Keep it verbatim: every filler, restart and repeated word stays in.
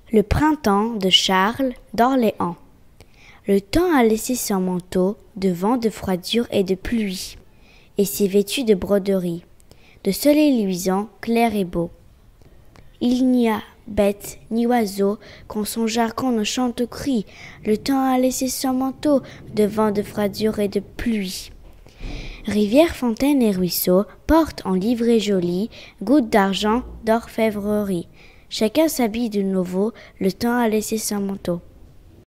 Le printemps de Charles d'Orléans. Le temps a laissé son manteau de vent, de froidure et de pluie, et s'est vêtu de broderies, de soleil luisant, clair et beau. Il n'y a bête ni oiseau qu'en son jargon ne chante au cri. Le temps a laissé son manteau de vent, de froidure et de pluie. Rivières, fontaines et ruisseaux portent en livrée jolie gouttes d'argent, d'orfèvrerie. Chacun s'habille de nouveau, le temps a laissé son manteau.